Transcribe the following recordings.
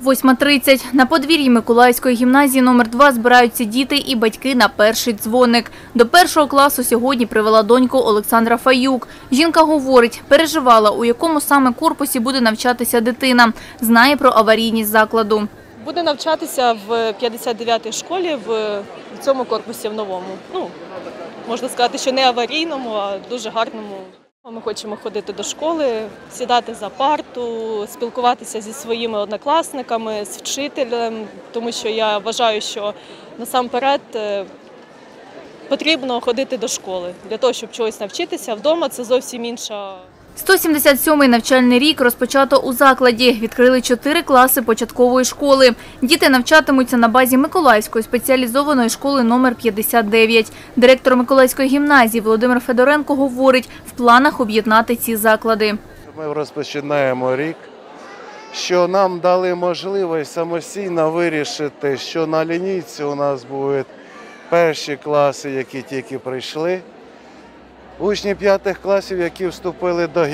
8:30. На подвір'ї Миколаївської гімназії номер 2 збираються діти і батьки на перший дзвоник. До першого класу сьогодні привела доньку Олександра Фаюк. Жінка говорить, переживала, у якому саме корпусі буде навчатися дитина. Знає про аварійність закладу. Буде навчатися в 59-й школі в цьому корпусі, в новому. Можна сказати, що не аварійному, а дуже гарному. Ми хочемо ходити до школи, сідати за парту, спілкуватися зі своїми однокласниками, з вчителем, тому що я вважаю, що насамперед потрібно ходити до школи для того, щоб чогось навчитися. Вдома це зовсім інша. 177-й навчальний рік розпочато у закладі. Відкрили 4 класи початкової школи. Діти навчатимуться на базі Миколаївської спеціалізованої школи номер 59. Директор Миколаївської гімназії Володимир Федоренко говорить, в планах об'єднати ці заклади. Ми розпочинаємо рік, що нам дали можливість самостійно вирішити, що на лінійці у нас будуть перші класи, які тільки прийшли. Учні 5 класів, які вступили до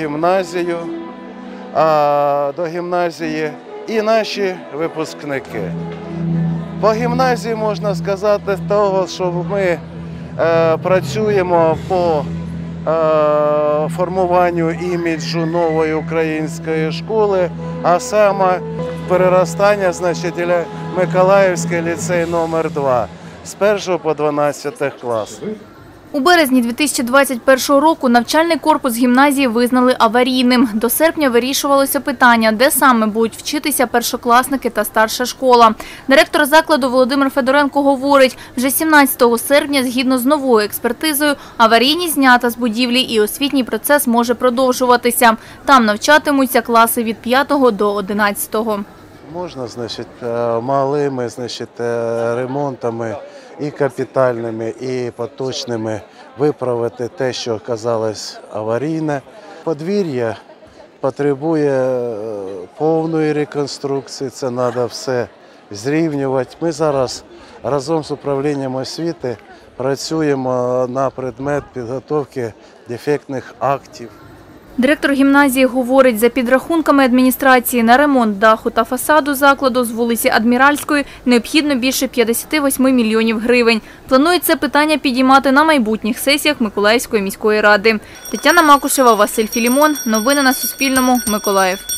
гімназії, і наші випускники. По гімназії можна сказати того, що ми працюємо по формуванню іміджу нової української школи, а саме переростання, Миколаївський ліцей номер 2 з 1 по 12 клас. У березні 2021 року навчальний корпус гімназії визнали аварійним. До серпня вирішувалося питання, де саме будуть вчитися першокласники та старша школа. Директор закладу Володимир Федоренко говорить, вже 17 серпня, згідно з новою експертизою, аварійність знята з будівлі і освітній процес може продовжуватися. Там навчатимуться класи від 5 до 11. Можна, малими, ремонтами і капітальними, і поточними виправити те, що казалось аварійне. Подвір'я потребує повної реконструкції, це треба все зрівнювати. Ми зараз разом з управлінням освіти працюємо на предмет підготовки дефектних актів. Директор гімназії говорить, за підрахунками адміністрації на ремонт даху та фасаду закладу з вулиці Адміральської необхідно більше 58 мільйонів гривень. Планують це питання підіймати на майбутніх сесіях Миколаївської міської ради. Тетяна Макушева, Василь Філімон. Новини на Суспільному. Миколаїв.